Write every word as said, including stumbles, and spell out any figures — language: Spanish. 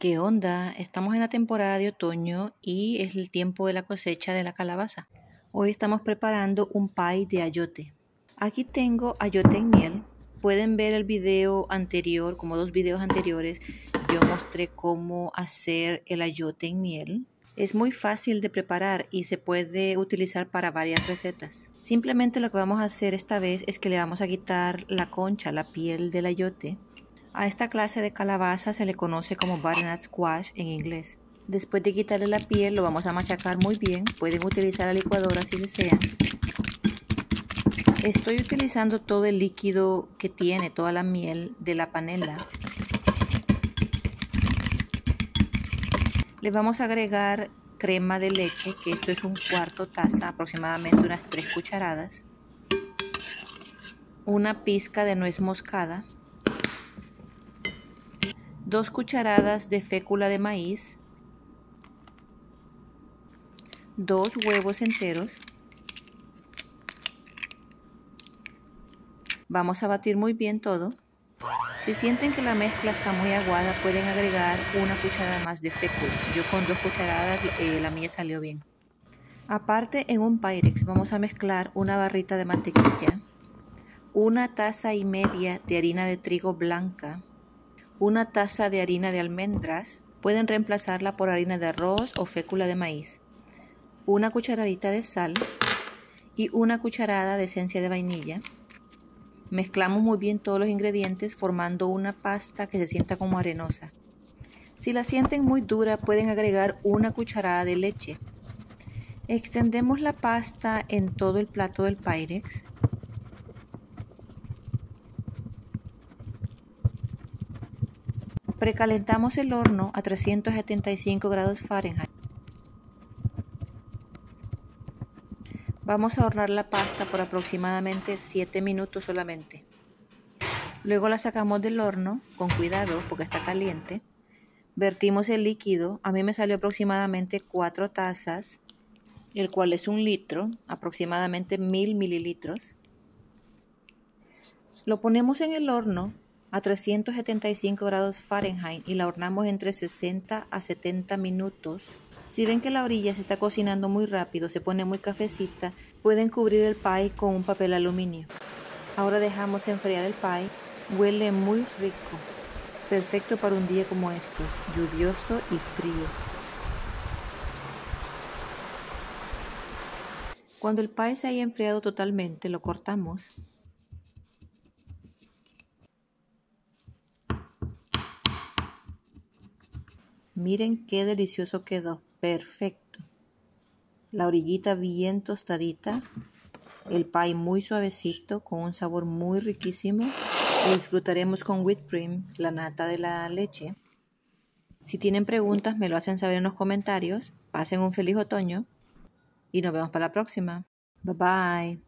¿Qué onda? Estamos en la temporada de otoño y es el tiempo de la cosecha de la calabaza. Hoy estamos preparando un pie de ayote. Aquí tengo ayote en miel. Pueden ver el video anterior, como dos videos anteriores, yo mostré cómo hacer el ayote en miel. Es muy fácil de preparar y se puede utilizar para varias recetas. Simplemente lo que vamos a hacer esta vez es que le vamos a quitar la concha, la piel del ayote. A esta clase de calabaza se le conoce como butternut squash en inglés. Después de quitarle la piel lo vamos a machacar muy bien. Pueden utilizar la licuadora si desean. Estoy utilizando todo el líquido que tiene, toda la miel de la panela. Le vamos a agregar crema de leche, que esto es un cuarto taza, aproximadamente unas tres cucharadas. Una pizca de nuez moscada. Dos cucharadas de fécula de maíz. Dos huevos enteros. Vamos a batir muy bien todo. Si sienten que la mezcla está muy aguada, pueden agregar una cucharada más de fécula. Yo con dos cucharadas eh, la mía salió bien. Aparte, en un Pyrex vamos a mezclar una barrita de mantequilla, una taza y media de harina de trigo blanca, una taza de harina de almendras, pueden reemplazarla por harina de arroz o fécula de maíz, una cucharadita de sal y una cucharada de esencia de vainilla. Mezclamos muy bien todos los ingredientes formando una pasta que se sienta como arenosa. Si la sienten muy dura, pueden agregar una cucharada de leche. Extendemos la pasta en todo el plato del Pyrex. Precalentamos el horno a trescientos setenta y cinco grados Fahrenheit. Vamos a hornear la pasta por aproximadamente siete minutos solamente. Luego la sacamos del horno con cuidado porque está caliente. Vertimos el líquido. A mí me salió aproximadamente cuatro tazas, el cual es un litro, aproximadamente mil mililitros. Lo ponemos en el horno a trescientos setenta y cinco grados Fahrenheit y la horneamos entre sesenta a setenta minutos. Si ven que la orilla se está cocinando muy rápido, se pone muy cafecita, pueden cubrir el pie con un papel aluminio. Ahora dejamos enfriar el pie. Huele muy rico, perfecto para un día como estos, lluvioso y frío. Cuando el pie se haya enfriado totalmente, lo cortamos. Miren qué delicioso quedó, perfecto. La orillita bien tostadita, el pie muy suavecito, con un sabor muy riquísimo. Lo disfrutaremos con whipped cream, la nata de la leche. Si tienen preguntas, me lo hacen saber en los comentarios. Pasen un feliz otoño y nos vemos para la próxima. Bye bye.